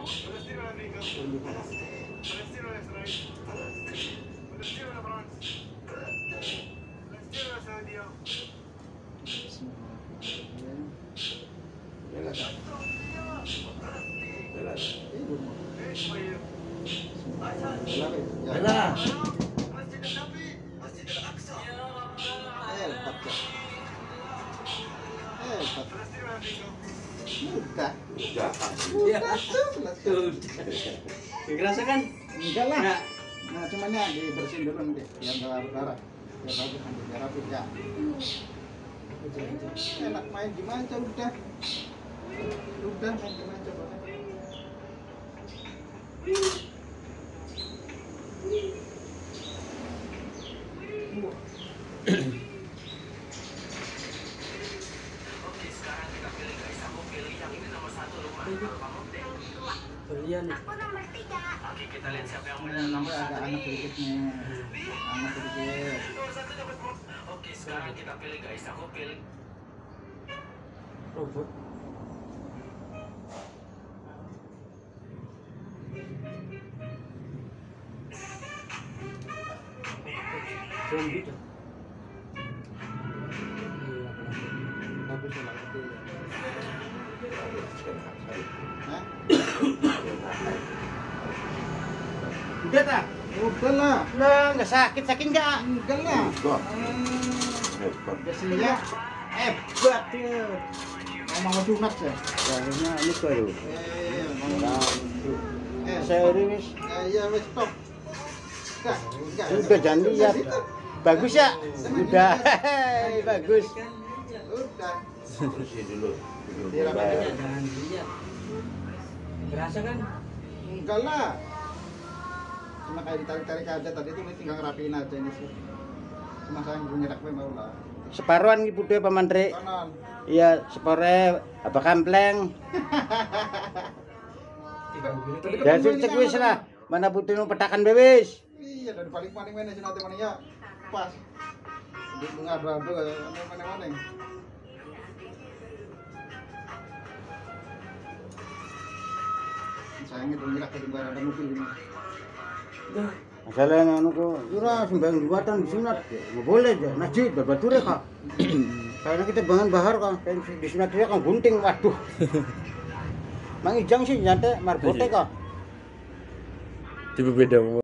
Kerasa kan? Enggak lah. Nah, cuman ya dibersihin dulu nanti biar enggak larut darah. Biar bagus nanti biar rapi ya. Enak main gimana udah. Udah main gimana coba. Oke, sekarang kita pilih guys. Aku pilih yang ini nomor 1 rumah. Kamu deh. Kalian. Aku nomor 3. Oke, kita lihat siapa yang menang nomor Ini 1 agak anak nih. sedikit nih. Anak sedikit. Nomor 1 dapat box. Oke, sekarang kita pilih guys. Aku pilih. Robot. Zombie dah. Bagus lah itu. Hah? Udah tak? Udah lah. Udah nggak sakit nggak? Enggak lah. Biasanya Hebat ya. mau sunat ya. Kayaknya ini baru. Mau Serius. iya wes stop. Enggak. Udah jangan lihat. Bagus ya? Udah. Bagus. Udah. Bersih dulu. Dirapiin. Jangan lihat. Kerasa kan? Enggak lah. Cuma kayak ditarik-tarik aja tadi itu tinggal ngerapiin aja ini sih. Cuma saya nyerak mau lah. Separuhan ibu deh Paman Dre. Kanan. Iya, sepore apa kampleng. Ya cek wis lah. Mana putih nu petakan bewis. Iya, dari paling mana sih nanti mana ya. Pas. Di ngadu-adu mana-mana. Sayangnya tuh nyerak di barang mobil ini. Masalahnya anu kok ora sembayang jumatan disunat. Enggak boleh aja. Najis babature kak. Karena kita bangun bahar kan, disunat dia kan gunting, waduh. Mang Ijang sih nyate marbote kok. Tipe beda.